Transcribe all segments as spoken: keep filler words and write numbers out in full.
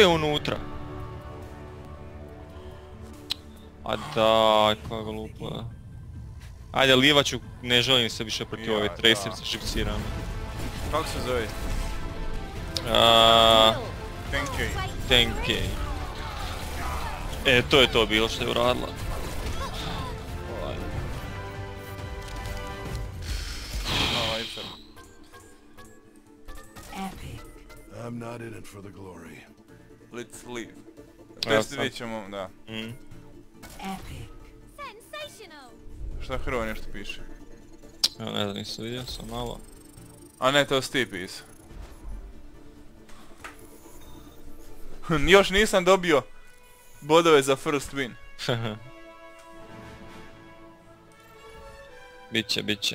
je unutra? A daj, koja glupa. Ajde, livaću, ne želim se više protiv ove Tracerce šipcirane. Kako se zove? Aaaa... Tenkei. Tenkei. E, to je to bilo što je uradila. I'm not in it for the glory. Let's leave. Testi vidjet ćemo, da. Mm. Šta Hrvo nešto piše? Ja ne znam, nisam vidio, sam malo. A ne, to si ti pisao. Još nisam dobio bodove za first win. Biće, biće.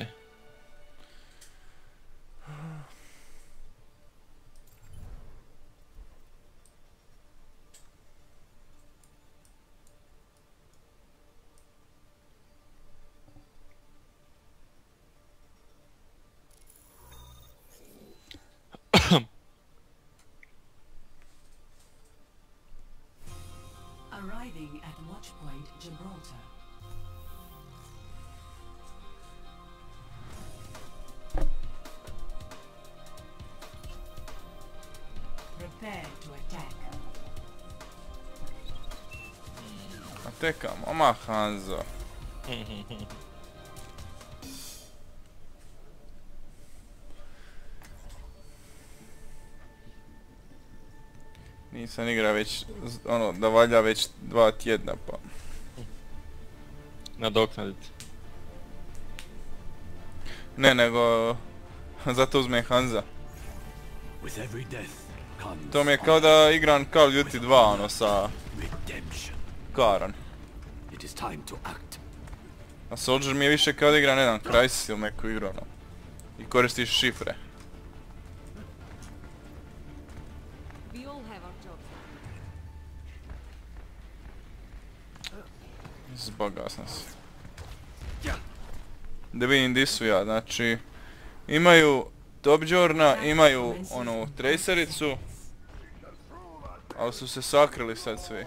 Arriving at Watchpoint Gibraltar. Prepare to attack. Atekamo, ama Hanzo. Nisam igra već, ono, da valja već dva tjedna pa... Nadoknaditi. Ne, nego... zato uzmem Hanza. To mi je kao da igram Call of Duty dva, ono, sa... Karan. A Soldier mi je više kao da igram, ne znam, Crysis ili neku igru, ono. I koristiš šifre. Zbagao sam se. Da vidim di su ja, znači... Imaju Topjorna, imaju onu Tracericu. Ali su se sakrili sad svi.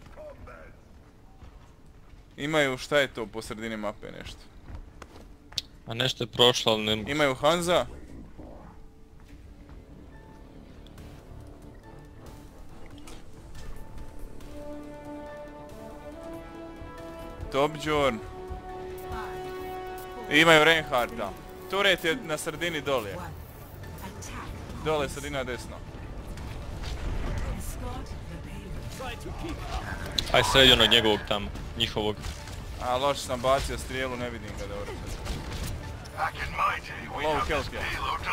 Imaju, šta je to po sredini mape nešto? A nešto je prošlo, ali ne mogu. Imaju Hanza. Topjorn. I imaju Reinhardta. Turret je na sredini dolje. Dole sredina desno. Aj sredi onog njegovog tamo, njihovog. A loš sam bacio strijelu, ne vidim ga dobro. Low kill kill.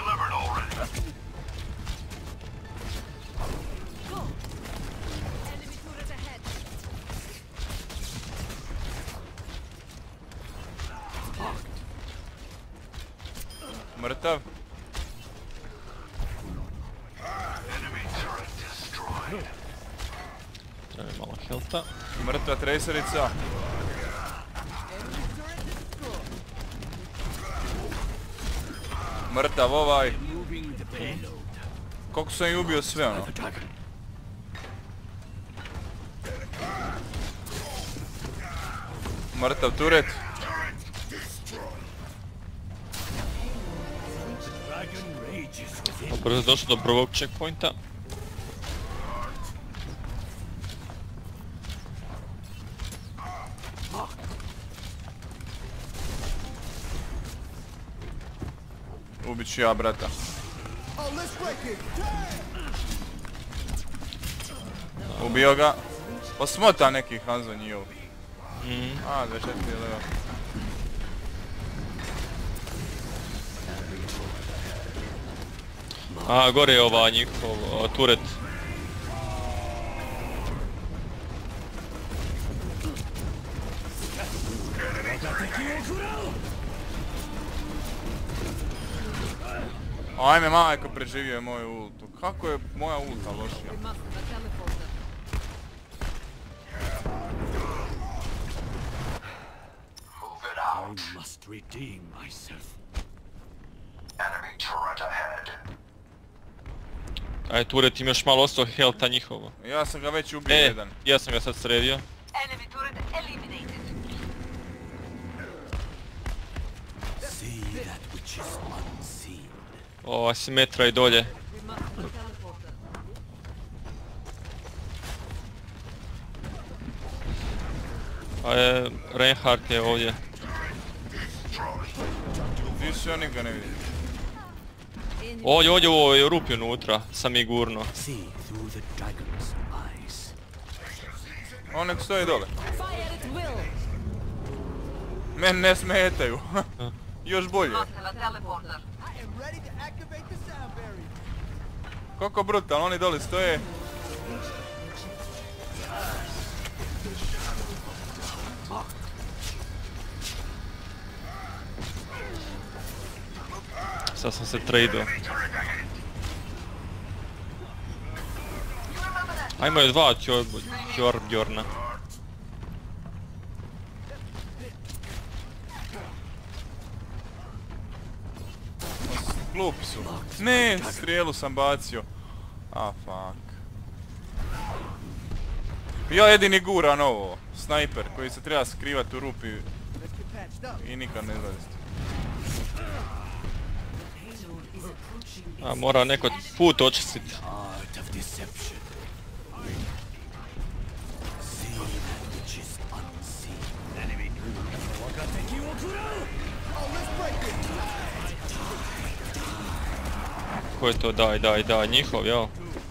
Mrtav. Treba malo healtha. Mrtva Tracerica. Mrtav ovaj. Koliko sam ih ubio sve ono. Mrtav turret. Brzo došlo do prvog checkpointa. Ubit ću ja brata. Ubio ga. Osmota neki Hanzo njihov. A, dvadeset četiri level. A, gore je ova njihov o, turret. Ajme majko, preživio je moju ultu. Kako je moja ulta lošija? I must redeem myself. Enemy turret ahead. Aj, Turet, im još malo ostao healtha njihovo. Ja sam ga već ubio E, jedan. ja sam ga sad sredio. Enemy turret eliminated. See that which is unseen. O, asimetra i dolje. A je, Reinhardt je ovdje. Ti su, ja nikga ne vidim. Ovdje, ovdje u ovoj rupi unutra, sam i gurno. See through the dragon's eyes. On nek stoji dole. Fire at will. Men ne smetaju. Još bolje. Must have a teleporter. Koliko brutalno, oni dole stoje. Sad sam se tradeo. Ajmo je dva Thorbjorna. Glupi su. Ne, strijelu sam bacio. A, fuck. Ja jedini guran ovo. Snajper koji se treba skrivat u rupi. I nikad ne izlazi. A mora neko put očistit. Art of deception. See that which is unseen. Enemy. Ko je to? Daj, daj, daj, njihov, jel?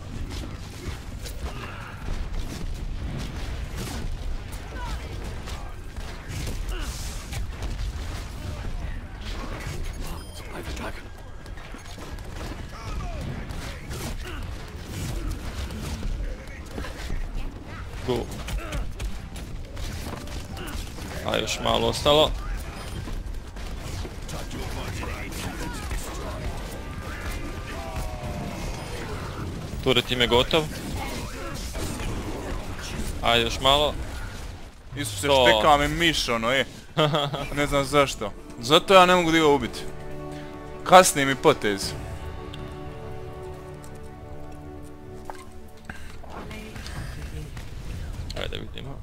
Go. A još malo ostalo. Turret im je gotov. Ajde još malo. Isuse, To. štekava mi miš ono, e. Ne znam zašto. Zato ja ne mogu da ga ubiti. Kasni mi potez. Ajde vidimo.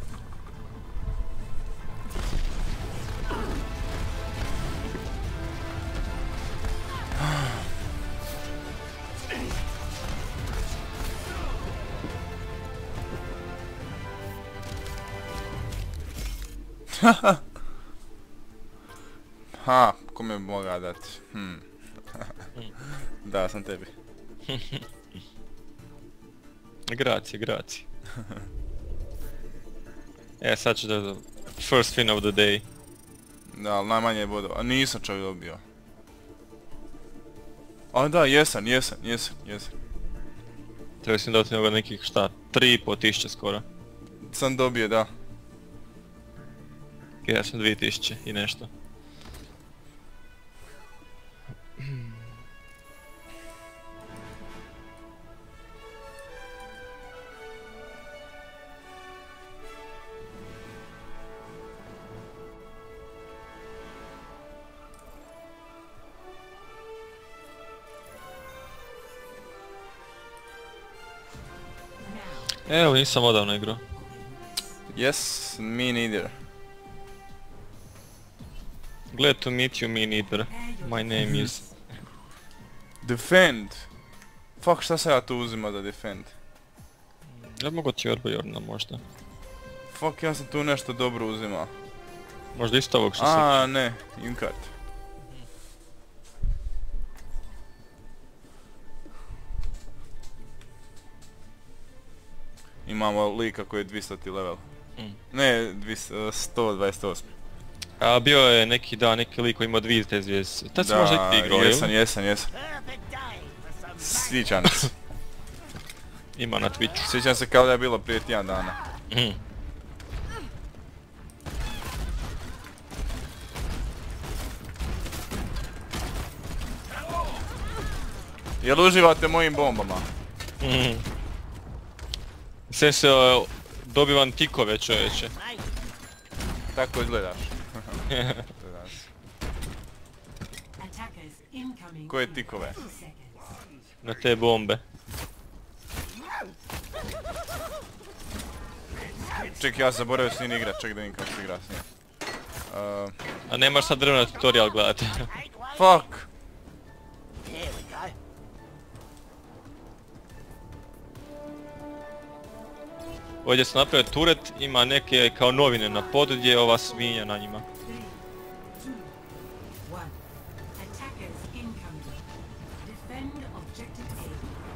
Ha, kome bi mogao dati? Hmm. Da, sam tebi. Grazie, grazie. E, sad ću da... First win of the day. Da, ali najmanje bodova. A nisam čak dobio. A da, jesam, jesam, jesam, jesam. Treba sam dati nego nekih šta, tri i po tisuće skoro. Sam dobio, da. Ja sam dvije tisuće i nešto. Evo, nisam odavno igrao. Yes, me neither. Glad to meet you, me neither. My name is... Defend. Fuck, šta sam ja tu uzima da defend? Ja mogu ti Thorbjorna možda. Fuck, ja sam tu nešto dobro uzimao. Možda isto ovog što se... A, ne, Inkart. Imamo lika koji je dvistoti level. Mm. Ne, dvjesto, sto dvadeset osam. A bio je neki, da, neki lik koji ima dvije te zvijezde. Tad si možda i ti igrao, jesam, jel? jesam, jesam. Sjećam se. Ima na Twitchu. Sjećam se kao da je bilo prije tjedan dana. Mhm. Jel uživate mojim bombama? Mhm. Sve se o, dobivam tikove, čovječe. Tako izgledaš. Attackers incoming. Koje tikove? Seconds. Na te bombe. ček, ja zaboravio s njim igrat, ček da vidim kako se igra s njim. Uh, A nemaš sad drvna tutorial gledati. fuck! There we go. Ovdje sam napravio turet, ima neke kao novine na podu gdje je ova svinja na njima. Three, two, one. Attackers incoming. Defend objective A.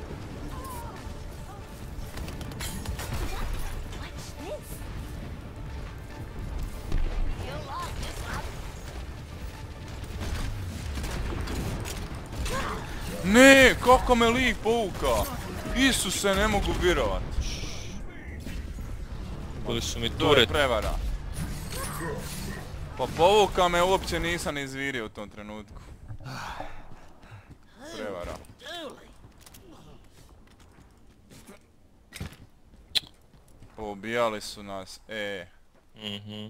Ne, kako me lik povuka! Isuse, ne mogu virovat. Bili su mi To je turet. prevara. Pa povuka me, uopće nisam izvirio u tom trenutku. Prevara. Pobijali su nas, e. Mhm.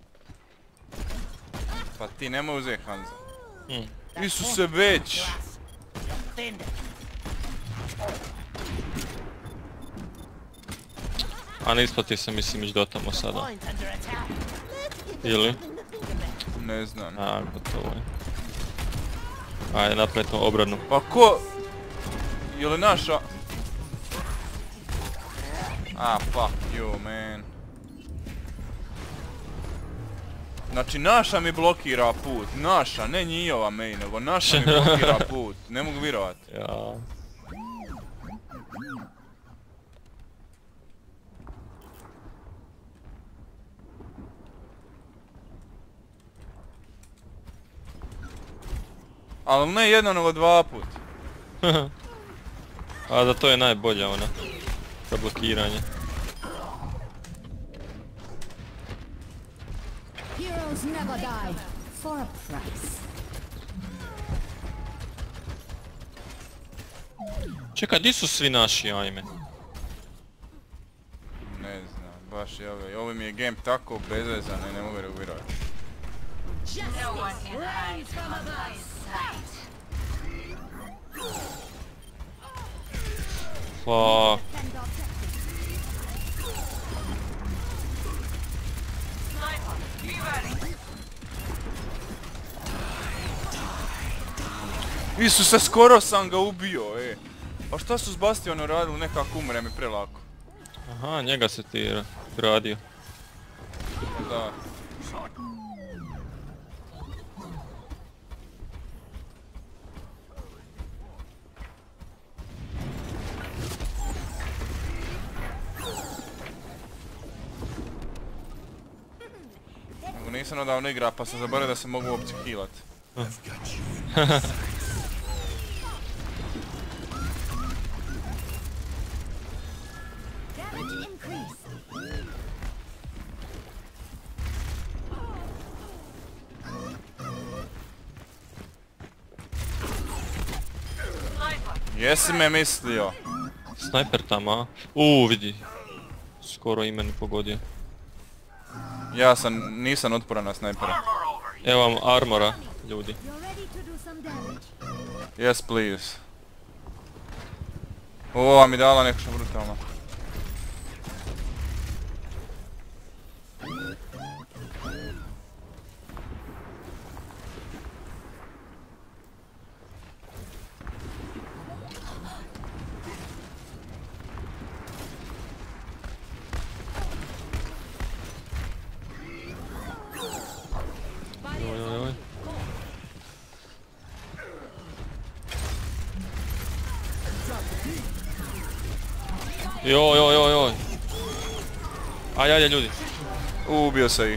Pa ti nemoj uzeti Hanza. Mm. Isuse, već! Defend it. A ne isplati se mislim ići do tamo sada. Mine's under attack. Ili? Ne znam. A, gotovo je. Ajde, napravimo obranu. Pa ko... Je li naša... Ah, fuck you, man. Znači, naša mi blokira put. Naša, ne njihova main, nego naša mi blokira put. Ne mogu virovat. Ja. Ali ne jedan, nego dva put. A da to je najbolja ona. Za blokiranje. Heroes never die for a price. Čekaj, di su svi naši, ajme? Ne znam, baš je ovo. Ovo mi je game tako bezvezan i ne mogu regulirati. No one can hide from my sight. Fuck. Sniper, be ready. Isuse, skoro sam ga ubio, e. Pa šta su s Bastionom radili, nekako umre mi prelako. Aha, njega se ti gradio. Da. Nego nisam odavno igra pa sam zaboravio da se mogu uopće healat. Damage increase. Sniper, Jesi me mislio? Snajper tamo, a? Uuu, vidi. Skoro i mene pogodio. Ja sam, nisam otporan na snajpera. Evo vam armora, ljudi. You're ready to do some damage. Yes, please. Ova mi dala nešto brutalno. Joj, joj, joj. Joj, joj, joj, joj. Ajde, ajde, ljudi. Ubio se ih.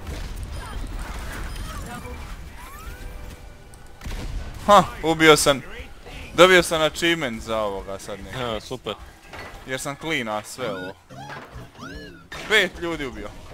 Ha, ubio sam. Dobio sam achievement za ovoga sad ne. Evo, super. Jer sam cleana sve ovo. Pet ljudi ubio.